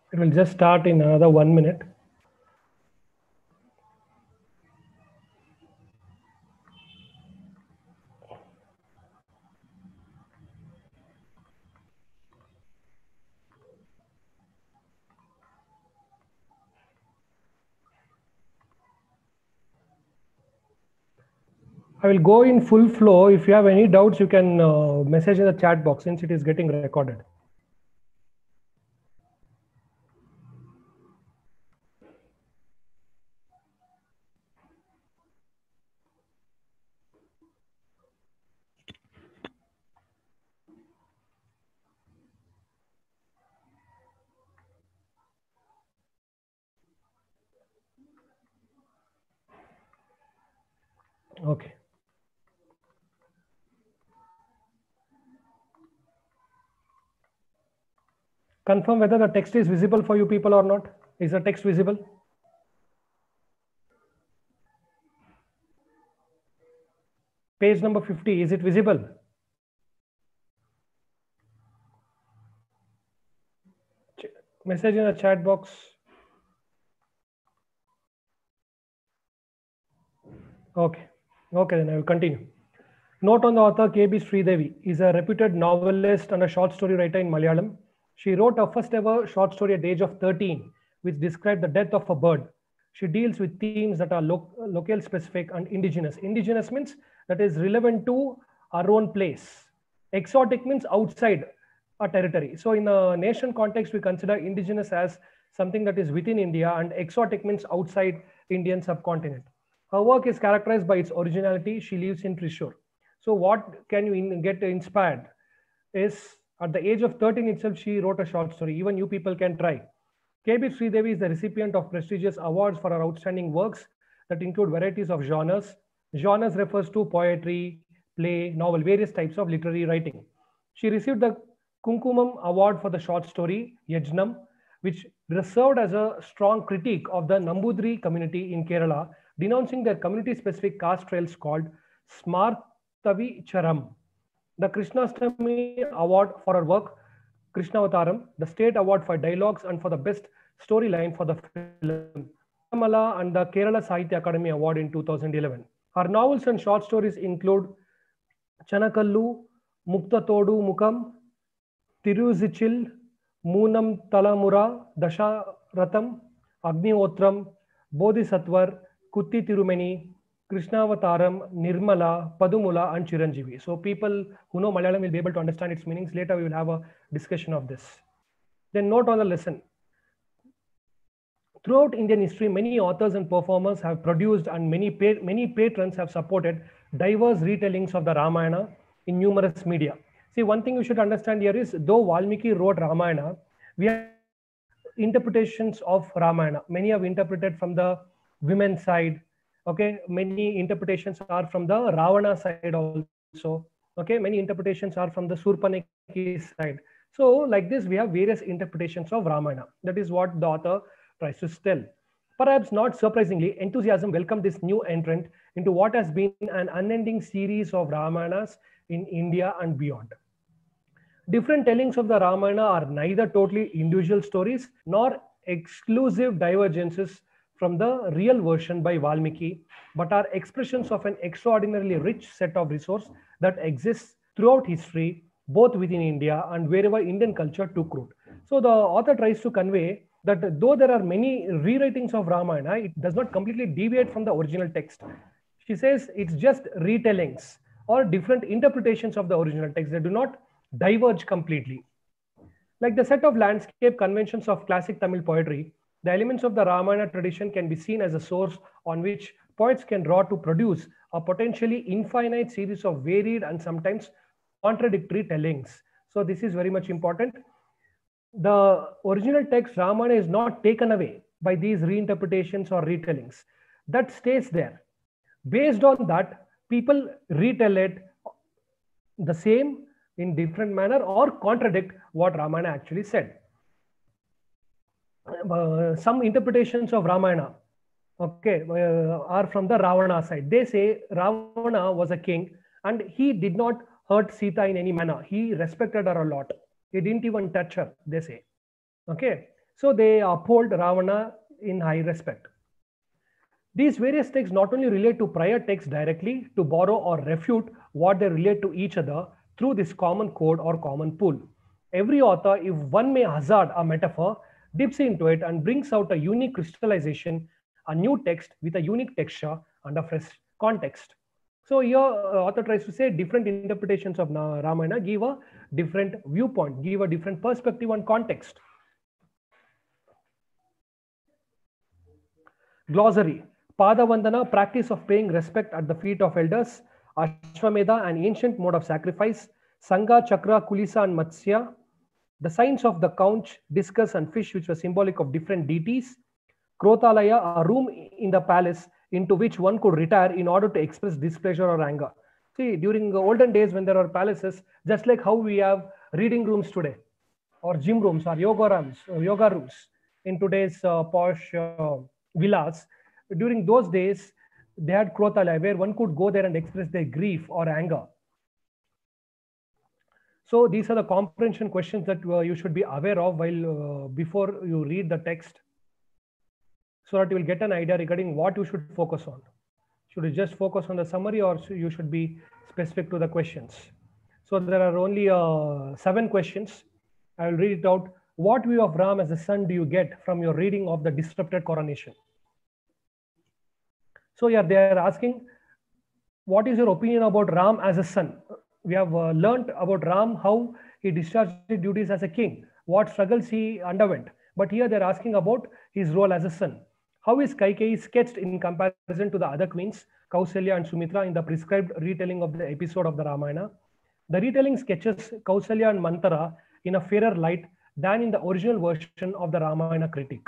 It will just start in another 1 minute. I will go in full flow. If you have any doubts, you can message in the chat box since it is getting recorded. Okay. Confirm whether the text is visible for you people or not. Is the text visible? Page number 50, is it visible? Message in the chat box. Okay. Okay, then I will continue. Note on the author K.B. Sridevi is a reputed novelist and a short story writer in Malayalam. She wrote her first ever short story at the age of 13, which described the death of a bird. She deals with themes that are local specific and indigenous. Indigenous means that is relevant to our own place. Exotic means outside our territory. So in a nation context, we consider indigenous as something that is within India, and exotic means outside Indian subcontinent. Her work is characterized by its originality. She lives in Trishur. So what can you get inspired is at the age of 13 itself, she wrote a short story. Even you people can try. K.B. Sridevi is the recipient of prestigious awards for her outstanding works that include varieties of genres. Genres refers to poetry, play, novel, various types of literary writing. She received the Kunkumam Award for the short story Yajnam, which served as a strong critique of the Nambudri community in Kerala, denouncing their community-specific caste trails called Smartavi Charam. The Krishnastami Award for her work, Krishnavataram, the State Award for Dialogues and for the Best Storyline for the film, Mala and the Kerala Sahitya Academy Award in 2011. Her novels and short stories include Chanakallu, Muktatodu Mukam, Tiruzichil, Moonam Talamura, Dasharatham, Agniotram, Bodhisattvar, Kutti Tirumeni, Krishnavataram, Nirmala, Padumula, and Chiranjeevi. So people who know Malayalam will be able to understand its meanings. Later we will have a discussion of this. Then note on the lesson. Throughout Indian history, many authors and performers have produced and many patrons have supported diverse retellings of the Ramayana in numerous media. See, one thing you should understand here is, though Valmiki wrote Ramayana, we have interpretations of Ramayana. Many have interpreted from the women's side. Okay, many interpretations are from the Ravana side also. Okay, many interpretations are from the Surpanaki side. So, like this, we have various interpretations of Ramayana. That is what the author tries to tell. Perhaps not surprisingly, enthusiasm welcomed this new entrant into what has been an unending series of Ramayanas in India and beyond. Different tellings of the Ramayana are neither totally individual stories nor exclusive divergences from the real version by Valmiki, but are expressions of an extraordinarily rich set of resources that exists throughout history, both within India and wherever Indian culture took root. So the author tries to convey that though there are many rewritings of Ramayana, it does not completely deviate from the original text. She says it's just retellings or different interpretations of the original text. They do not diverge completely. Like the set of landscape conventions of classic Tamil poetry, the elements of the Ramayana tradition can be seen as a source on which poets can draw to produce a potentially infinite series of varied and sometimes contradictory tellings. So this is very much important. The original text Ramayana is not taken away by these reinterpretations or retellings. That stays there. Based on that, people retell it the same in different manner or contradict what Ramayana actually said. Some interpretations of Ramayana, okay, are from the Ravana side. They say Ravana was a king and he did not hurt Sita in any manner. He respected her a lot. He didn't even touch her, they say. Okay. So they uphold Ravana in high respect. These various texts not only relate to prior texts directly to borrow or refute what they relate to each other through this common code or common pool. Every author, if one may hazard a metaphor, dips into it and brings out a unique crystallization, a new text with a unique texture and a fresh context. So here, author tries to say different interpretations of Ramayana give a different viewpoint, give a different perspective and context. Glossary. Padavandana, practice of paying respect at the feet of elders. Ashwamedha, an ancient mode of sacrifice. Sangha, Chakra, Kulisa, and Matsya. The signs of the conch, discus, and fish, which were symbolic of different deities. Krothalaya, a room in the palace into which one could retire in order to express displeasure or anger. See, during the olden days when there were palaces, just like how we have reading rooms today, or gym rooms, or yoga rooms in today's posh villas, during those days, they had Krothalaya where one could go there and express their grief or anger. So these are the comprehension questions that you should be aware of while before you read the text, so that you will get an idea regarding what you should focus on. Should you just focus on the summary, or you should be specific to the questions? So there are only 7 questions. I will read it out. What view of Ram as a son do you get from your reading of the disrupted coronation? So yeah, they are asking, what is your opinion about Ram as a son? We have learned about Ram, how he discharged his duties as a king, what struggles he underwent. But here they're asking about his role as a son. How is Kaikeyi sketched in comparison to the other queens, Kausalya and Sumitra, in the prescribed retelling of the episode of the Ramayana? The retelling sketches Kausalya and Manthara in a fairer light than in the original version of the Ramayana critique.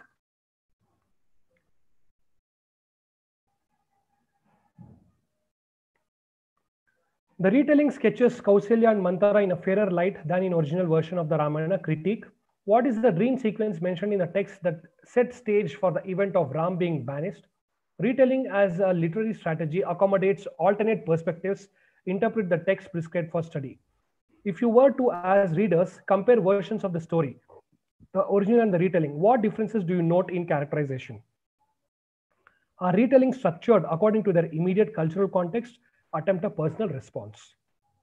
The retelling sketches Kausalya and Manthara in a fairer light than in original version of the Ramayana critique. What is the dream sequence mentioned in the text that set stage for the event of Ram being banished? Retelling as a literary strategy accommodates alternate perspectives, interpret the text prescribed for study. If you were to, as readers, compare versions of the story, the original and the retelling, what differences do you note in characterization? Are retelling structured according to their immediate cultural context? Attempt a personal response.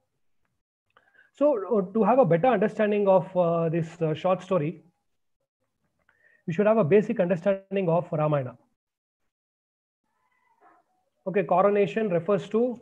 So to have a better understanding of this short story, we should have a basic understanding of Ramayana. Okay, coronation refers to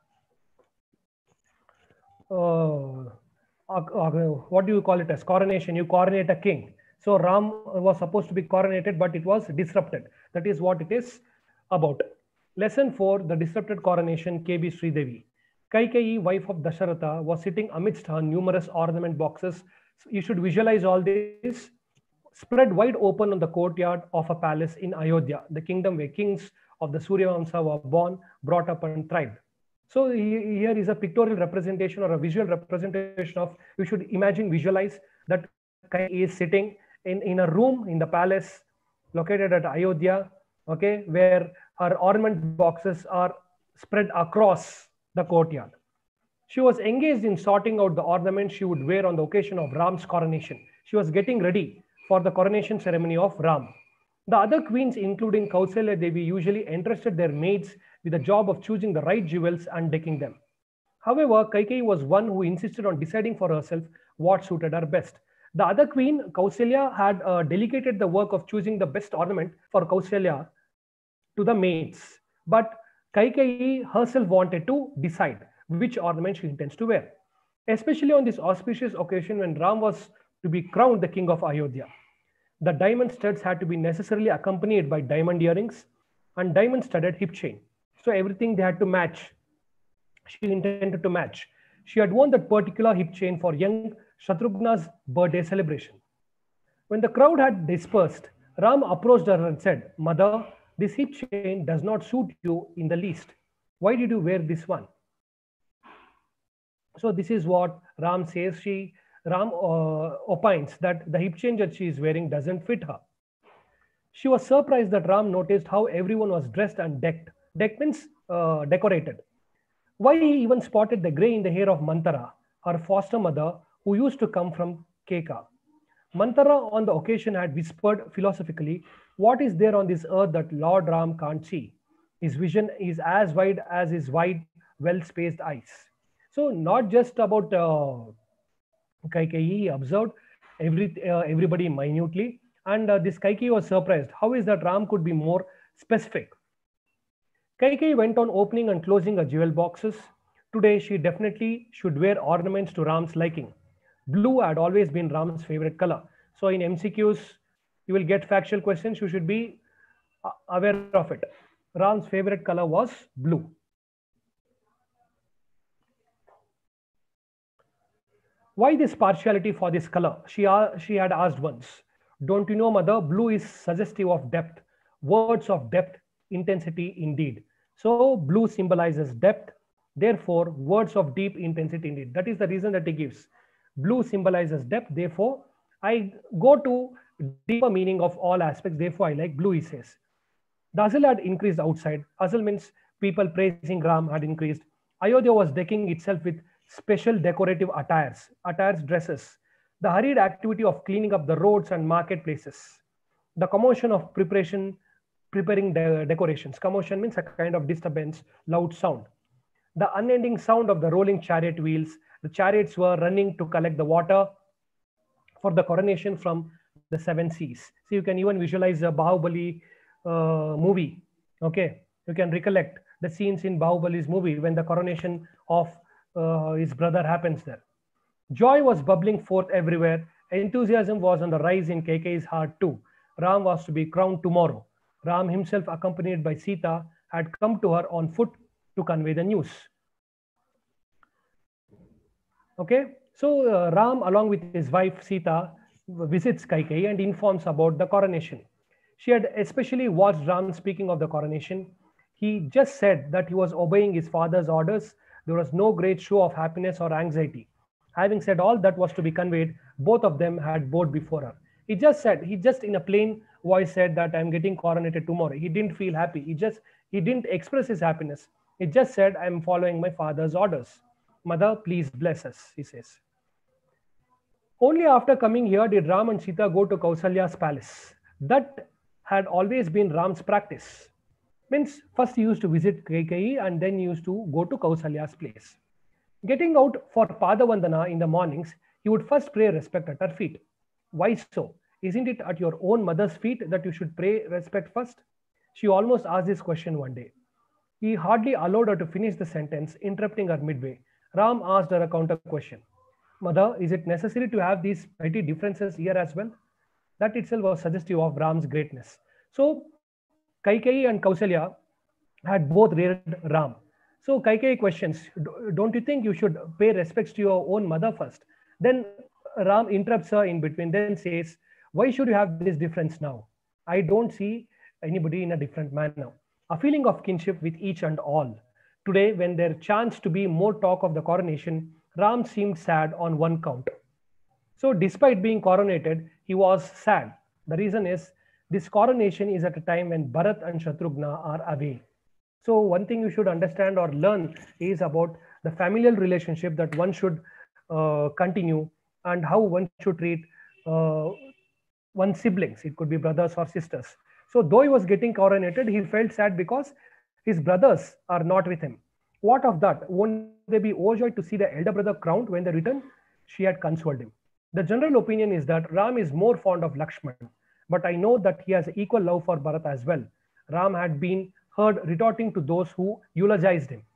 what do you call it as? Coronation. You coronate a king. So Ram was supposed to be coronated, but it was disrupted. That is what it is about. Lesson 4, the disrupted coronation, KB Sridevi. Kaikeyi, wife of Dasharatha, was sitting amidst her numerous ornament boxes. So you should visualize all this spread wide open on the courtyard of a palace in Ayodhya, the kingdom where kings of the Surya Vamsa were born, brought up, and thrived. So here is a pictorial representation or a visual representation of, you should imagine, visualize that Kaikeyi is sitting in a room in the palace located at Ayodhya, okay, where her ornament boxes are spread across the courtyard. She was engaged in sorting out the ornaments she would wear on the occasion of Ram's coronation. She was getting ready for the coronation ceremony of Ram. The other queens, including Kausalya Devi, usually entrusted their maids with the job of choosing the right jewels and decking them. However, Kaikeyi was one who insisted on deciding for herself what suited her best. The other queen, Kausalya, had delegated the work of choosing the best ornament for Kausalya to the maids. But Kaikeyi herself wanted to decide which ornament she intends to wear, especially on this auspicious occasion when Ram was to be crowned the king of Ayodhya. The diamond studs had to be necessarily accompanied by diamond earrings and diamond studded hip chain. So everything they had to match. She intended to match. She had worn that particular hip chain for young Shatrughna's birthday celebration. When the crowd had dispersed, Ram approached her and said, "Mother, this hip chain does not suit you in the least. Why did you wear this one?" So this is what Ram says. Ram opines that the hip chain that she is wearing doesn't fit her. She was surprised that Ram noticed how everyone was dressed and decked. Decked means decorated. Why he even spotted the gray in the hair of Manthara, her foster mother, who used to come from Keka. Manthara on the occasion had whispered philosophically, "What is there on this earth that Lord Ram can't see? His vision is as wide as his wide, well-spaced eyes." So not just about Kaikeyi, he observed everybody minutely, and this Kaikeyi was surprised. How is that Ram could be more specific? Kaikeyi went on opening and closing her jewel boxes. Today, she definitely should wear ornaments to Ram's liking. Blue had always been Ram's favorite color. So in MCQs, you will get factual questions. You should be aware of it. Ram's favorite color was blue. Why this partiality for this color? She had asked once. Don't you know, mother, blue is suggestive of depth. Words of depth, intensity indeed. So blue symbolizes depth. Therefore, words of deep intensity indeed. That is the reason that he gives. Blue symbolizes depth. Therefore, I go to deeper meaning of all aspects. Therefore, I like blue, he says. The hustle had increased outside. Hustle means people praising Ram had increased. Ayodhya was decking itself with special decorative attires, dresses. The hurried activity of cleaning up the roads and marketplaces. The commotion of preparing the decorations. Commotion means a kind of disturbance, loud sound. The unending sound of the rolling chariot wheels. The chariots were running to collect the water for the coronation from the seven seas. So you can even visualize a Bahubali movie. Okay, you can recollect the scenes in Bahubali's movie when the coronation of his brother happens there. Joy was bubbling forth everywhere. Enthusiasm was on the rise in Kaikeyi's heart too. Ram was to be crowned tomorrow. Ram himself, accompanied by Sita, had come to her on foot to convey the news. Okay, so Ram, along with his wife Sita, visits Kaikeyi and informs about the coronation. She had especially watched Ram speaking of the coronation. He just said that he was obeying his father's orders. There was no great show of happiness or anxiety. Having said all that was to be conveyed, both of them had bowed before her. He just in a plain voice said that I'm getting coronated tomorrow. He didn't feel happy. He didn't express his happiness. He just said, I'm following my father's orders. Mother, please bless us, he says. Only after coming here did Ram and Sita go to Kausalya's palace. That had always been Ram's practice. Means first he used to visit Kaikeyi and then he used to go to Kausalya's place. Getting out for Padavandana in the mornings, he would first pray respect at her feet. Why so? Isn't it at your own mother's feet that you should pray respect first? She almost asked this question one day. He hardly allowed her to finish the sentence, interrupting her midway. Ram asked her a counter question. Mother, is it necessary to have these petty differences here as well? That itself was suggestive of Ram's greatness. So, Kaikeyi and Kausalya had both reared Ram. So Kaikeyi questions, don't you think you should pay respects to your own mother first? Then Ram interrupts her in between, then says, why should you have this difference now? I don't see anybody in a different manner. A feeling of kinship with each and all. Today, when there chanced to be more talk of the coronation, Ram seemed sad on one count. So despite being coronated, he was sad. The reason is, this coronation is at a time when Bharat and Shatrughna are away. So one thing you should understand or learn is about the familial relationship that one should continue and how one should treat one's siblings. It could be brothers or sisters. So though he was getting coronated, he felt sad because his brothers are not with him. What of that? Won't they be overjoyed to see the elder brother crowned when they return? She had consoled him. The general opinion is that Ram is more fond of Lakshman, but I know that he has equal love for Bharat as well. Ram had been heard retorting to those who eulogized him.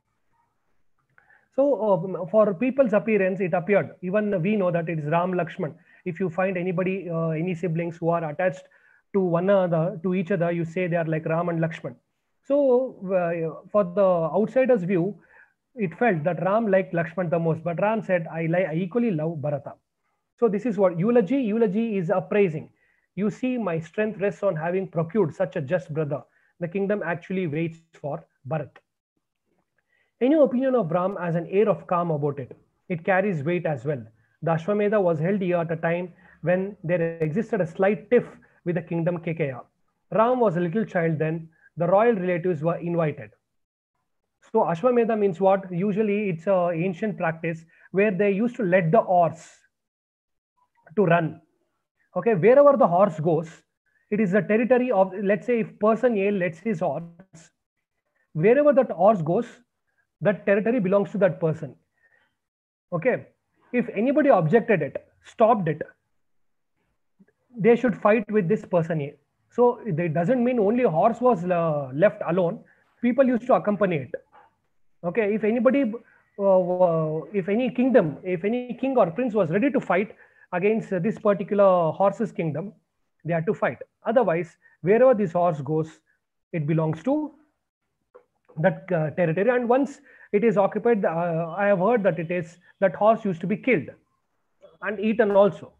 So for people's appearance, it appeared, even we know that it is Ram Lakshman. If you find anybody, any siblings who are attached to one another, to each other, you say they are like Ram and Lakshman. So for the outsider's view, it felt that Ram liked Lakshman the most, but Ram said, I equally love Bharata. So this is what eulogy. Eulogy is appraising. You see, my strength rests on having procured such a just brother. The kingdom actually waits for Bharat. Any opinion of Ram has an air of calm about it. It carries weight as well. The Ashwamedha was held here at a time when there existed a slight tiff with the kingdom Kekeya. Ram was a little child then. The royal relatives were invited. So Ashwamedha means what? Usually it's an ancient practice where they used to let the horse to run. Okay, wherever the horse goes, it is the territory of, let's say, if person A lets his horse, wherever that horse goes, that territory belongs to that person. Okay, if anybody objected it, stopped it, they should fight with this person A. So it doesn't mean only horse was left alone. People used to accompany it. Okay, if anybody, if any kingdom, if any king or prince was ready to fight against this particular horse's kingdom, they had to fight. Otherwise, wherever this horse goes, it belongs to that territory. And once it is occupied, I have heard that it is that horse used to be killed and eaten also.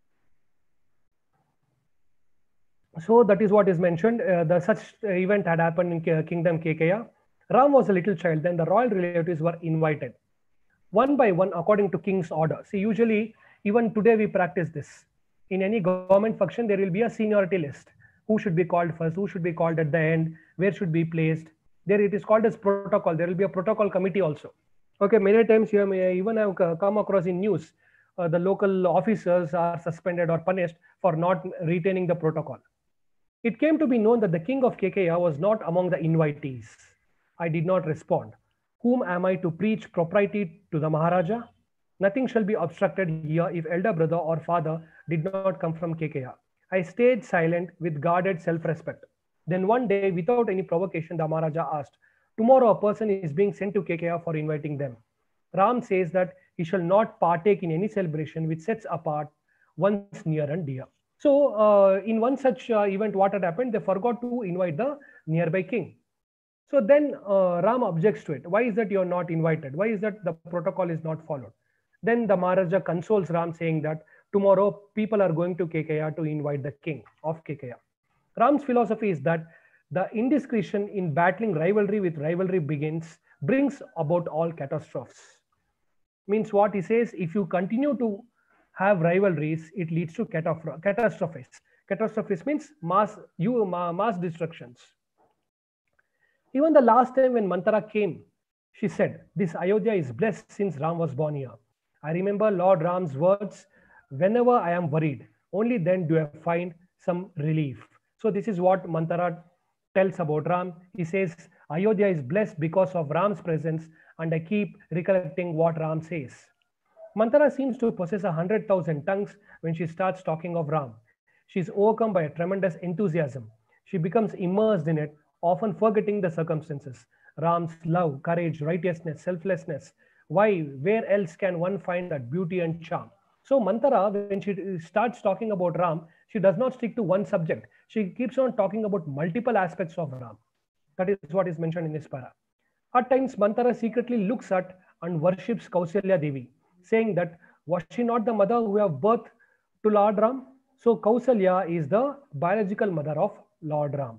So that is what is mentioned. The such event had happened in Kingdom Kekaya. Ram was a little child. Then the royal relatives were invited, one by one, according to king's order. See, usually, even today we practice this. In any government function, there will be a seniority list. Who should be called first? Who should be called at the end? Where should be placed? There it is called as protocol. There will be a protocol committee also. Okay, many times you may even have come across in news, the local officers are suspended or punished for not retaining the protocol. It came to be known that the king of Kekaya was not among the invitees. I did not respond. Whom am I to preach propriety to the Maharaja? Nothing shall be obstructed here if elder brother or father did not come from Kekaya. I stayed silent with guarded self-respect. Then one day, without any provocation, the Maharaja asked, tomorrow a person is being sent to Kekaya for inviting them. Ram says that he shall not partake in any celebration which sets apart one's near and dear. So in one such event, what had happened? They forgot to invite the nearby king. So then Ram objects to it. Why is that you are not invited? Why is that the protocol is not followed? Then the Maharaja consoles Ram, saying that tomorrow people are going to Kekaya to invite the king of Kekaya. Ram's philosophy is that the indiscretion in battling rivalry with rivalry brings about all catastrophes. Means what he says, if you continue to have rivalries, it leads to catastrophes. Catastrophes means mass destructions. Even the last time when Mantara came, she said, this Ayodhya is blessed since Ram was born here. I remember Lord Ram's words, whenever I am worried, only then do I find some relief. So this is what Mantara tells about Ram. He says, Ayodhya is blessed because of Ram's presence, and I keep recollecting what Ram says. Mantara seems to possess 100,000 tongues when she starts talking of Ram. She is overcome by a tremendous enthusiasm. She becomes immersed in it, often forgetting the circumstances. Ram's love, courage, righteousness, selflessness. Why, where else can one find that beauty and charm? So Mantara, when she starts talking about Ram, she does not stick to one subject. She keeps on talking about multiple aspects of Ram. That is what is mentioned in this para. At times, Mantara secretly looks at and worships Kausalya Devi, saying that was she not the mother who gave birth to Lord Ram? So Kausalya is the biological mother of Lord Ram.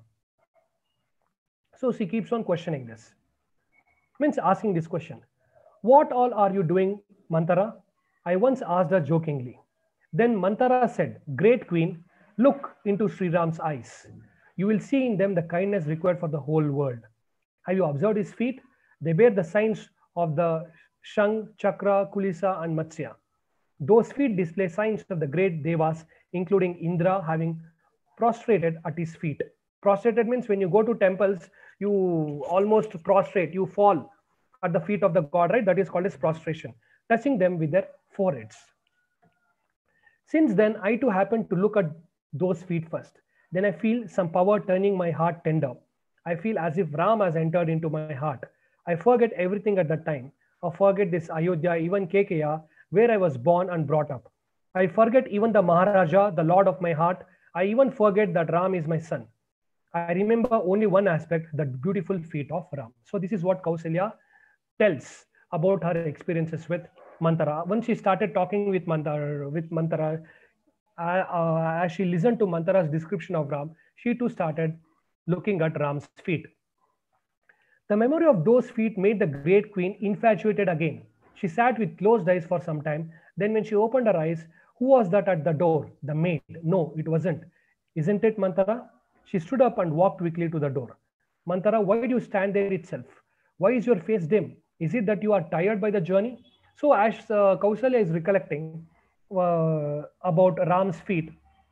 So she keeps on questioning this. Means asking this question. What all are you doing, Mantara? I once asked her jokingly. Then Mantara said, Great Queen, look into Sri Ram's eyes. You will see in them the kindness required for the whole world. Have you observed his feet? They bear the signs of the Shang, Chakra, Kulisa, and Matsya. Those feet display signs of the great devas, including Indra, having prostrated at his feet. Prostrated means when you go to temples, you almost prostrate, you fall at the feet of the god, right? That is called as prostration, touching them with their foreheads. Since then, I too happen to look at those feet first. Then I feel some power turning my heart tender. I feel as if Ram has entered into my heart. I forget everything at that time. I forget this Ayodhya, even Kekaya, where I was born and brought up. I forget even the Maharaja, the Lord of my heart. I even forget that Ram is my son. I remember only one aspect, the beautiful feet of Ram. So this is what Kausalya tells about her experiences with Mantara. When she started talking with Mantara, as she listened to Mantara's description of Ram, she too started looking at Ram's feet. The memory of those feet made the great queen infatuated again. She sat with closed eyes for some time. Then when she opened her eyes, who was that at the door? The maid. No, it wasn't. Isn't it, Mantara? She stood up and walked quickly to the door. Mantara, why do you stand there itself? Why is your face dim? Is it that you are tired by the journey? So as Kausalya is recollecting about Ram's feet,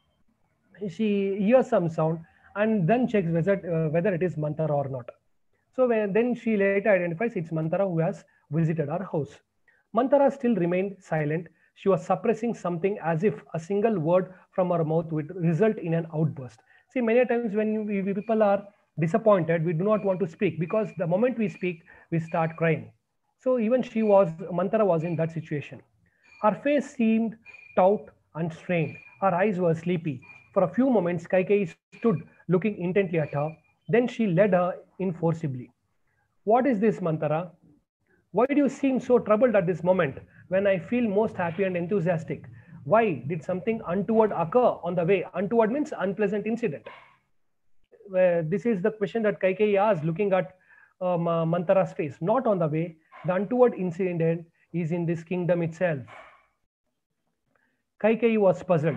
She hears some sound and then checks whether it is Mantara or not. So then she later identifies it's Mantara who has visited our house. Mantara still remained silent. She was suppressing something as if a single word from her mouth would result in an outburst. See, many times when people are disappointed, we do not want to speak because the moment we speak, we start crying. So even Mantara was in that situation. Her face seemed taut and strained. Her eyes were sleepy. For a few moments, Kaikeyi stood looking intently at her. Then she led her in forcibly. What is this, Mantara? Why do you seem so troubled at this moment when I feel most happy and enthusiastic? Why did something untoward occur on the way? Untoward means unpleasant incident. This is the question that Kaikeyi asked, looking at Mantara's face. Not on the way. The untoward incident is in this kingdom itself. Kaikeyi was puzzled.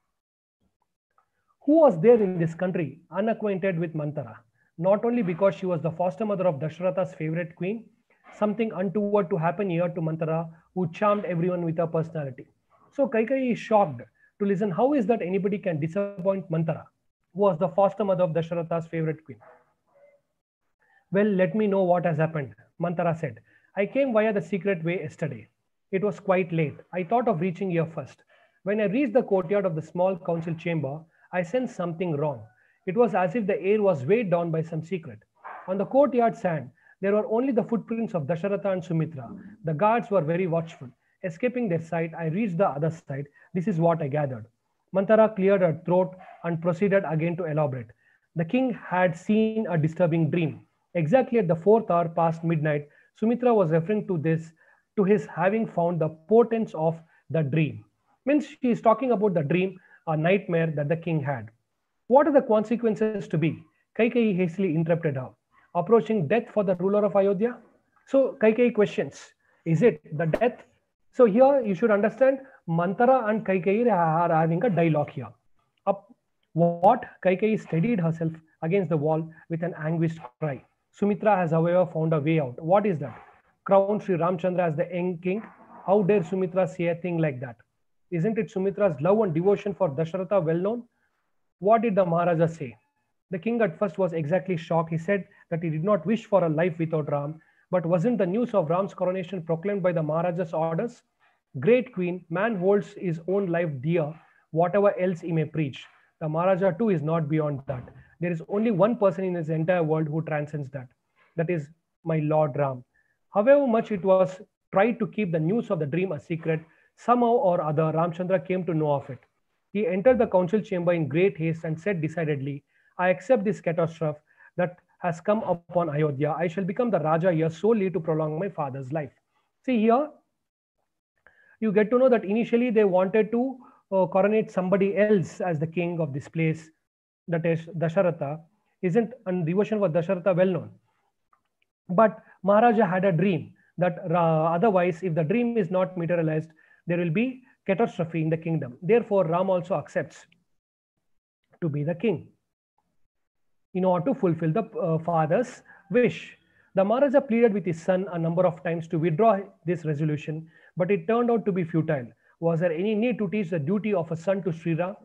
Who was there in this country unacquainted with Mantara? Not only because she was the foster mother of Dashratha's favorite queen, something untoward to happen here to Mantara, who charmed everyone with her personality. So Kaikeyi is shocked to listen. How is that anybody can disappoint Mantara, who was the foster mother of Dashratha's favorite queen? Well, let me know what has happened, Mantara said. I came via the secret way yesterday. It was quite late. I thought of reaching here first. When I reached the courtyard of the small council chamber, I sensed something wrong. It was as if the air was weighed down by some secret. On the courtyard sand, there were only the footprints of Dasharatha and Sumitra. The guards were very watchful. Escaping their sight, I reached the other side. This is what I gathered. Mantara cleared her throat and proceeded again to elaborate. The king had seen a disturbing dream. Exactly at the fourth hour past midnight, Sumitra was referring to his having found the portents of the dream. Means she is talking about the dream, a nightmare that the king had. What are the consequences to be? Kaikeyi hastily interrupted her. Approaching death for the ruler of Ayodhya? So Kaikeyi questions, is it the death? So here you should understand Mantara and Kaikeyi are having a dialogue here. What? Kaikeyi steadied herself against the wall with an anguished cry. Sumitra has however found a way out. What is that? Crown Sri Ramchandra as the young king? How dare Sumitra say a thing like that? Isn't it Sumitra's love and devotion for Dasharatha well known? What did the Maharaja say? The king at first was exactly shocked. He said that he did not wish for a life without Ram. But wasn't the news of Ram's coronation proclaimed by the Maharaja's orders? Great queen, man holds his own life dear, whatever else he may preach. The Maharaja too is not beyond that. There is only one person in his entire world who transcends that. That is my Lord Ram. However much it was tried to keep the news of the dream a secret, somehow or other Ramchandra came to know of it. He entered the council chamber in great haste and said decidedly, I accept this catastrophe that has come upon Ayodhya. I shall become the Raja here solely to prolong my father's life. See here, you get to know that initially they wanted to coronate somebody else as the king of this place, that is Dasharatha. Isn't and devotion for Dasharatha well known? But Maharaja had a dream that otherwise, if the dream is not materialized, there will be catastrophe in the kingdom. Therefore, Ram also accepts to be the king in order to fulfill the father's wish. The Maharaja pleaded with his son a number of times to withdraw this resolution, but it turned out to be futile. Was there any need to teach the duty of a son to Sri Ram?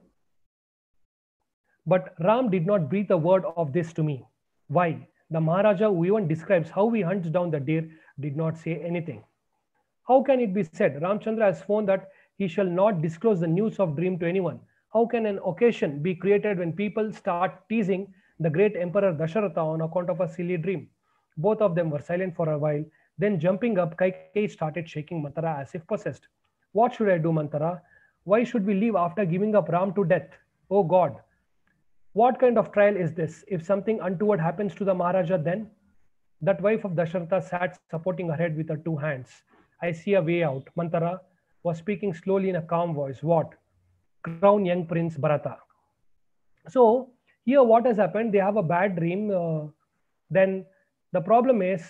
But Ram did not breathe a word of this to me. Why? The Maharaja, who even describes how he hunts down the deer, did not say anything. How can it be said? Ramchandra has sworn that he shall not disclose the news of dream to anyone. How can an occasion be created when people start teasing the great emperor Dasharatha on account of a silly dream? Both of them were silent for a while. Then jumping up, Kaikeyi started shaking Mantara as if possessed. What should I do, Mantara? Why should we leave after giving up Ram to death? Oh God! What kind of trial is this? If something untoward happens to the Maharaja, then? That wife of Dasharatha sat supporting her head with her two hands. I see a way out. Mantara was speaking slowly in a calm voice. What? Crown young Prince Bharata. So, here what has happened? They have a bad dream. Then the problem is,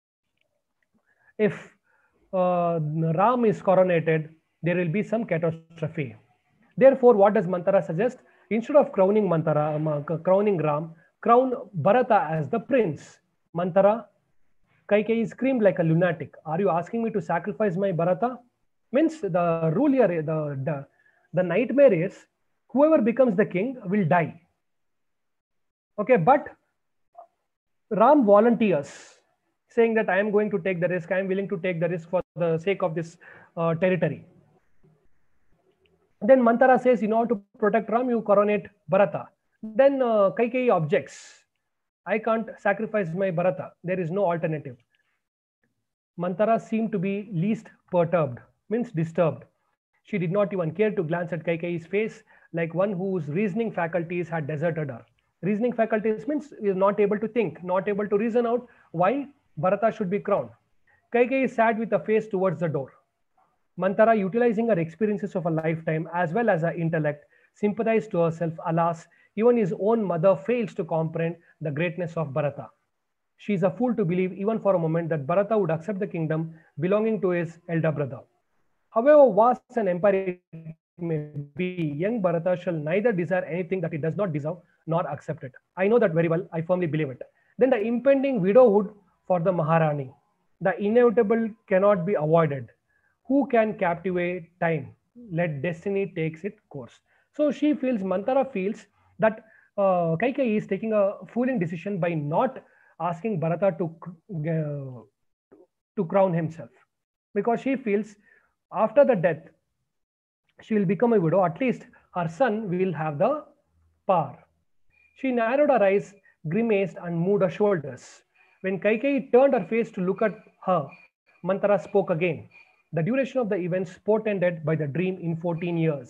if Ram is coronated, there will be some catastrophe. Therefore, what does Mantara suggest? Instead of crowning crowning Ram, crown Bharata as the prince. Mantara, Kaikeyi screamed like a lunatic. Are you asking me to sacrifice my Bharata? Means the rule here, the nightmare is, whoever becomes the king will die. Okay, but Ram volunteers, saying that I am going to take the risk, I am willing to take the risk for the sake of this territory. Then Mantara says, in order to protect Ram, you coronate Bharata. Then Kaikeyi objects. I can't sacrifice my Bharata. There is no alternative. Mantara seemed to be least perturbed, means disturbed. She did not even care to glance at Kaikeyi's face like one whose reasoning faculties had deserted her. Reasoning faculties means is not able to think, not able to reason out why Bharata should be crowned. Kaikeyi sat with a face towards the door. Mantara, utilizing her experiences of a lifetime as well as her intellect, sympathized to herself. Alas, even his own mother fails to comprehend the greatness of Bharata. She is a fool to believe even for a moment that Bharata would accept the kingdom belonging to his elder brother. However vast an empire it may be, young Bharata shall neither desire anything that he does not deserve nor accept it. I know that very well. I firmly believe it. Then the impending widowhood for the Maharani. The inevitable cannot be avoided. Who can captivate time? Let destiny takes its course. So she feels, Mantara feels that Kaikeyi is taking a fooling decision by not asking Bharata to crown himself, because she feels after the death she will become a widow. At least her son will have the power. She narrowed her eyes, grimaced, and moved her shoulders. When Kaikeyi turned her face to look at her, Mantara spoke again. The duration of the events portended by the dream in 14 years.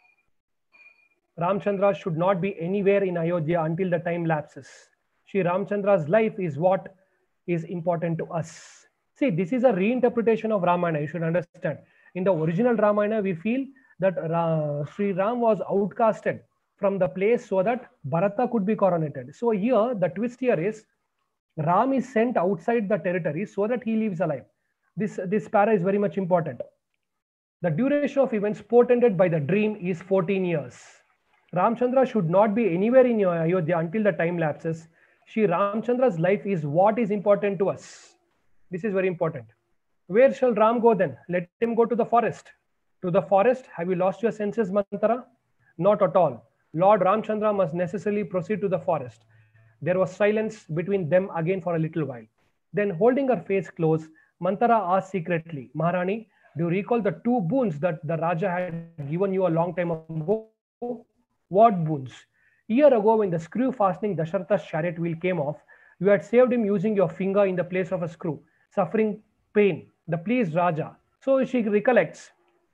Ramchandra should not be anywhere in Ayodhya until the time lapses. Sri Ramchandra's life is what is important to us. See, this is a reinterpretation of Ramayana. You should understand. In the original Ramayana, we feel that Sri Ram was outcasted from the place so that Bharata could be coronated. So here, the twist here is Ram is sent outside the territory so that he lives alive. This para is very much important. The duration of events portended by the dream is 14 years. Ramchandra should not be anywhere in Ayodhya until the time lapses. Sri Ramchandra's life is what is important to us. This is very important. Where shall Ram go then? Let him go to the forest. To the forest? Have you lost your senses, Mantara? Not at all. Lord Ramchandra must necessarily proceed to the forest. There was silence between them again for a little while. Then, holding her face close, Mantara asked secretly, Maharani, do you recall the 2 boons that the Raja had given you a long time ago? What boons? A year ago, when the screw fastening Dasharatha's chariot wheel came off, you had saved him using your finger in the place of a screw, suffering pain. The pleased Raja. So she recollects.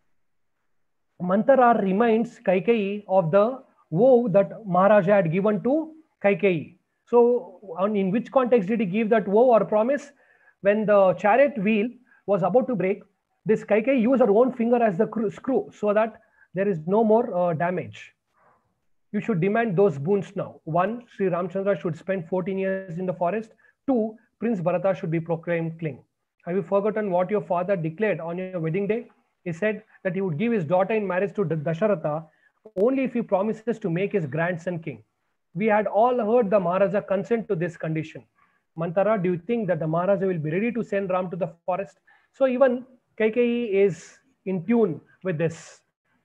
Mantara reminds Kaikeyi of the vow that Maharaja had given to Kaikeyi. So, in which context did he give that vow or promise? When the chariot wheel was about to break, this Kaikeyi used her own finger as the screw so that there is no more damage. You should demand those boons now. 1, Sri Ramchandra should spend 14 years in the forest. 2, Prince Bharata should be proclaimed king. Have you forgotten what your father declared on your wedding day? He said that he would give his daughter in marriage to Dasharatha only if he promises to make his grandson king. We had all heard the Maharaja consent to this condition. Mantara, do you think that the Maharaja will be ready to send Ram to the forest? So even Kaikeyi is in tune with this.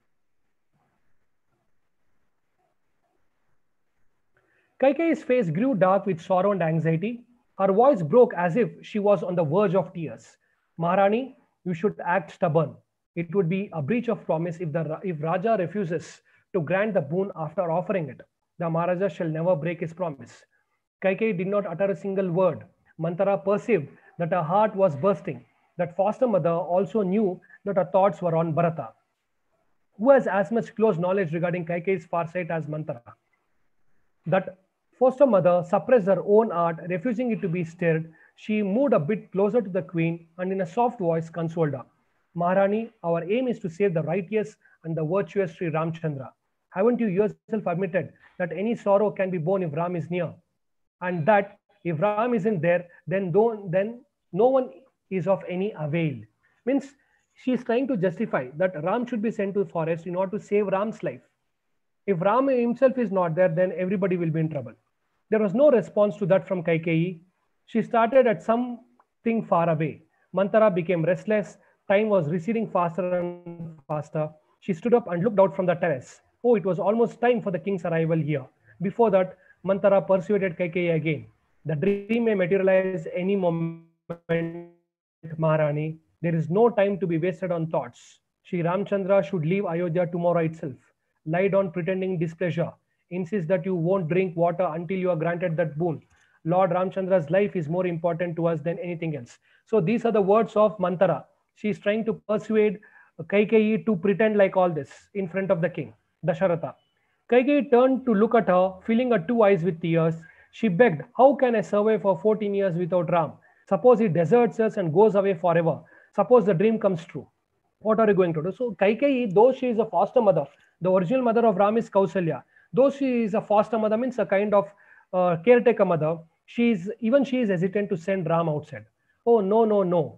Kaikeyi's face grew dark with sorrow and anxiety. Her voice broke as if she was on the verge of tears. Maharani, you should act stubborn. It would be a breach of promise if Raja refuses to grant the boon after offering it. The Maharaja shall never break his promise. Kaikeyi did not utter a single word. Mantara perceived that her heart was bursting. That foster mother also knew that her thoughts were on Bharata, who has as much close knowledge regarding Kaikeyi's farsight as Mantara. That foster mother suppressed her own art, refusing it to be stirred. She moved a bit closer to the queen and in a soft voice consoled her. Maharani, our aim is to save the righteous and the virtuous Sri Ramchandra. Haven't you yourself admitted that any sorrow can be borne if Ram is near? And that if Ram isn't there, then no one is of any avail. Means she is trying to justify that Ram should be sent to the forest in order to save Ram's life. If Ram himself is not there, then everybody will be in trouble. There was no response to that from Kaikeyi. She started at something far away. Mantara became restless. Time was receding faster and faster. She stood up and looked out from the terrace. Oh, it was almost time for the king's arrival here. Before that, Manthara persuaded Kaikeyi again. The dream may materialize any moment, Maharani. There is no time to be wasted on thoughts. Sri Ramchandra should leave Ayodhya tomorrow itself. Lie down pretending displeasure. Insist that you won't drink water until you are granted that boon. Lord Ramchandra's life is more important to us than anything else. So these are the words of Manthara. She is trying to persuade Kaikeyi to pretend like all this in front of the king, Dasharatha. Kaikeyi turned to look at her, filling her two eyes with tears. She begged, "How can I survive for 14 years without Ram? Suppose he deserts us and goes away forever. Suppose the dream comes true. What are you going to do?" So Kaikeyi, though she is a foster mother, the original mother of Ram is Kausalya. Though she is a foster mother, means a kind of caretaker mother, she is hesitant to send Ram outside. Oh, no, no, no.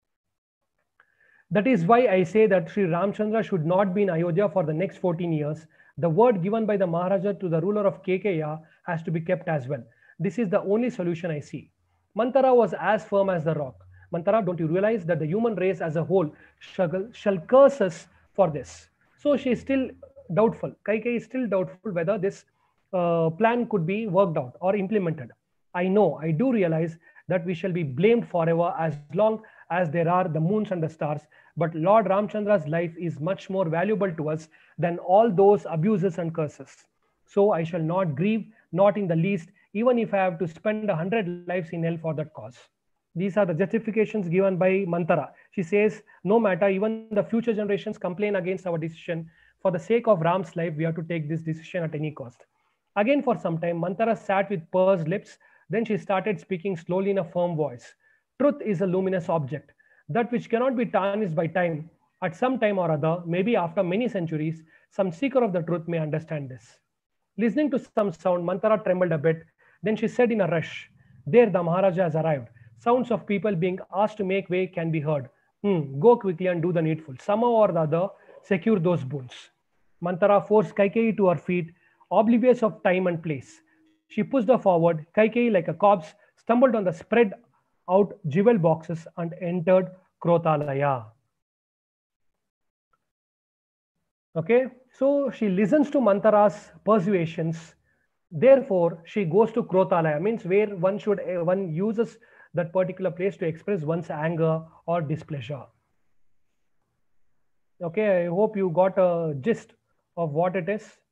That is why I say that Sri Ramchandra should not be in Ayodhya for the next 14 years. The word given by the Maharaja to the ruler of Kekeya has to be kept as well. This is the only solution I see. Manthara was as firm as the rock. Manthara, don't you realize that the human race as a whole shall curse us for this? So she is still doubtful. Kaikeyi is still doubtful whether this plan could be worked out or implemented. I do realize that we shall be blamed forever as long as there are the moons and the stars. But Lord Ramchandra's life is much more valuable to us than all those abuses and curses. So I shall not grieve, not in the least, even if I have to spend 100 lives in hell for that cause. These are the justifications given by Manthara. She says, no matter, even the future generations complain against our decision. For the sake of Ram's life, we have to take this decision at any cost. Again, for some time, Manthara sat with pursed lips. Then she started speaking slowly in a firm voice. Truth is a luminous object, that which cannot be tarnished by time. At some time or other, maybe after many centuries, some seeker of the truth may understand this. Listening to some sound, Manthara trembled a bit. Then she said in a rush, "There the Maharaja has arrived. Sounds of people being asked to make way can be heard. Go quickly and do the needful. Somehow or the other, secure those boons." Manthara forced Kaikeyi to her feet, oblivious of time and place. She pushed her forward. Kaikeyi, like a corpse, stumbled on the spread out jewel boxes and entered Krothalaya. Okay, so she listens to Manthara's persuasions. Therefore, she goes to Krothalaya, means where one uses that particular place to express one's anger or displeasure. Okay, I hope you got a gist of what it is.